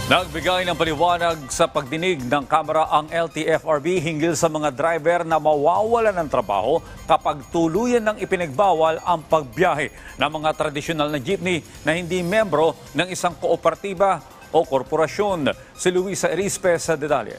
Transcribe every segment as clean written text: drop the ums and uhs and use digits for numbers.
Nagbigay ng paliwanag sa pagdinig ng Kamara ang LTFRB hinggil sa mga driver na mawawalan ng trabaho kapag tuluyan ng ipinagbawal ang pagbiyahe ng mga tradisyonal na jeepney na hindi membro ng isang kooperatiba o korporasyon. Si Luisa Erispe sa detalye.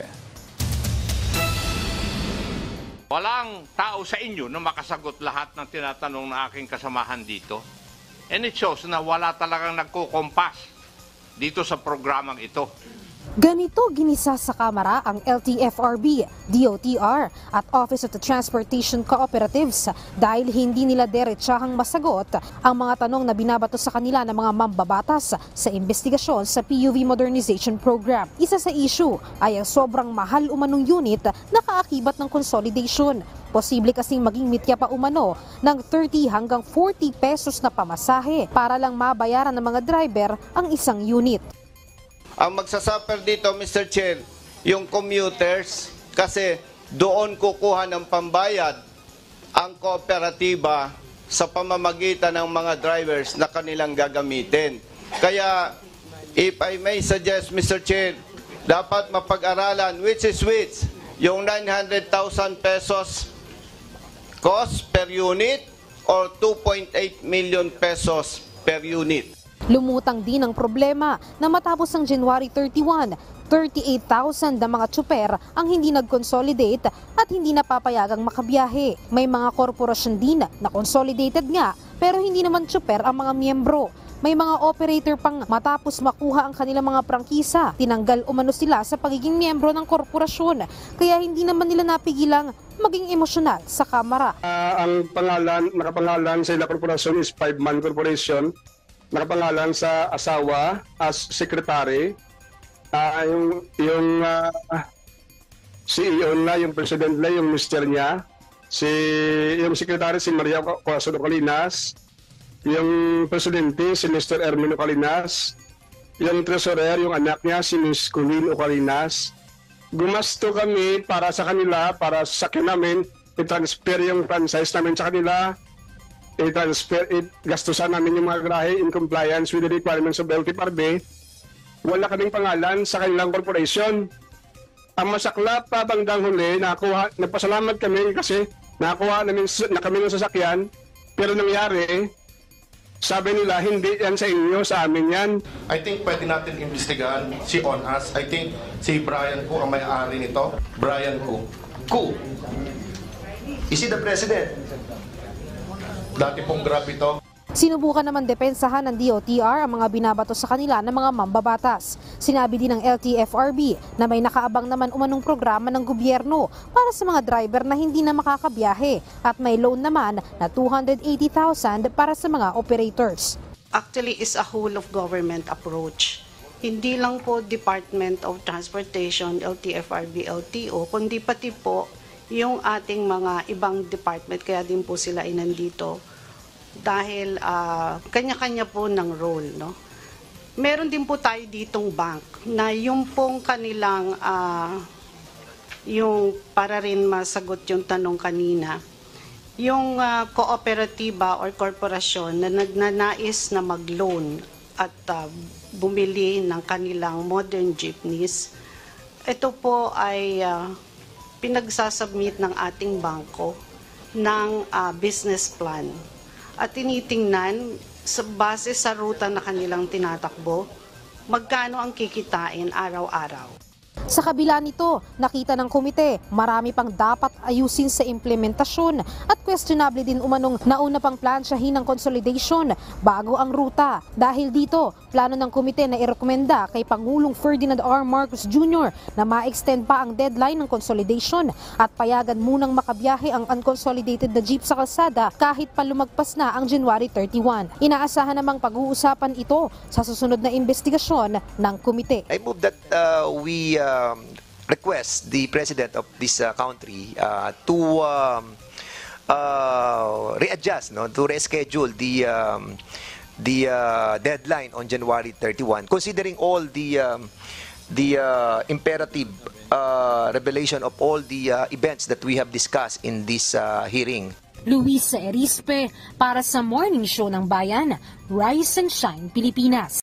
Walang tao sa inyo na makasagot lahat ng tinatanong ng aking kasamahan dito. And it shows na wala talagang nagkukompas dito sa programang ito. Ganito ginisa sa Kamara ang LTFRB, DOTR at Office of the Transportation Cooperatives dahil hindi nila diretsahang masagot ang mga tanong na binabato sa kanila ng mga mambabatas sa investigasyon sa PUV Modernization Program. Isa sa issue ay ang sobrang mahal umanong unit na kaakibat ng consolidation. Posible kasing maging mitya pa umano ng 30 hanggang 40 pesos na pamasahe para lang mabayaran ng mga driver ang isang unit. Ang magsasuffer dito, Mr. Chair, yung commuters kasi doon kukuha ng pambayad ang kooperatiba sa pamamagitan ng mga drivers na kanilang gagamitin. Kaya, if I may suggest, Mr. Chair, dapat mapag-aralan which, yung 900,000 pesos cost per unit or 2.8 million pesos per unit. Lumutang din ang problema na matapos ang January 31, 38,000 na mga tsuper ang hindi nag-consolidate at hindi napapayagang makabiyahe. May mga korporasyon din na consolidated nga pero hindi naman tsuper ang mga miyembro. May mga operator pang matapos makuha ang kanilang mga prangkisa, tinanggal umano sila sa pagiging miyembro ng korporasyon. Kaya hindi naman nila napigilang maging emosyonal sa Kamara. Ang pangalan, nakapangalan sa ilang korporasyon is 5-man corporation. Nakapangalan sa asawa as secretary. Yung CEO na, yung president na, yung mister niya. Yung secretary si Maria Corazon Ocalinas. Yung presidente si Mr. Ermino Ocalinas. Yung treasurer, yung anak niya si Ms. Colleen Ocalinas. Gumasto kami para sa kanila, para sa akin namin, i-transfer yung franchise namin sa kanila. Gastusan namin yung mga garahe in compliance with the requirements of LTFRB. Wala kaming pangalan sa kanilang corporation. Ang masaklap pa bandang huli, nagpasalamat kami kasi nakakuha na kami ng sasakyan, pero nangyari, sabi nila, hindi yan sa inyo, sa amin yan. I think pwede natin imbestigahan si On Us. I think si Brian Koo ang may-ari nito. Brian Koo. Koo. Is he the president? Dati pong Grab ito. Sinubukan naman depensahan ng DOTR ang mga binabato sa kanila ng mga mambabatas. Sinabi din ng LTFRB na may nakaabang naman umanong programa ng gobyerno para sa mga driver na hindi na makakabiyahe at may loan naman na 280,000 para sa mga operators. Actually, is a whole of government approach. Hindi lang po Department of Transportation, LTFRB, LTO, kundi pati po yung ating mga ibang department, kaya din po sila inandito. Dahil kanya-kanya po ng role, no? Meron din po tayo ditong bank na yung pong kanilang yung para rin masagot yung tanong kanina, yung kooperatiba or korporasyon na nagnanais na mag-loan at bumili ng kanilang modern jeepneys, ito po ay pinagsasubmit ng ating bangko ng business plan. At tinitingnan sa base sa ruta na kanilang tinatakbo, magkano ang kikitain araw-araw. Sa kabila nito, nakita ng komite, marami pang dapat ayusin sa implementasyon at questionable din umanong nauna pang plansyahin ng consolidation bago ang ruta. Dahil dito, plano ng komite na irekomenda kay Pangulong Ferdinand R. Marcos Jr. na ma-extend pa ang deadline ng consolidation at payagan munang makabiyahe ang unconsolidated na jeep sa kalsada kahit pa lumagpas na ang January 31. Inaasahan namang pag-uusapan ito sa susunod na investigasyon ng komite. I move that we request the president of this country to readjust, to reschedule the deadline on January 31, considering all the imperative revelation of all the events that we have discussed in this hearing. Luisa Erispe para sa Morning Show ng Bayan, Rise and Shine Pilipinas.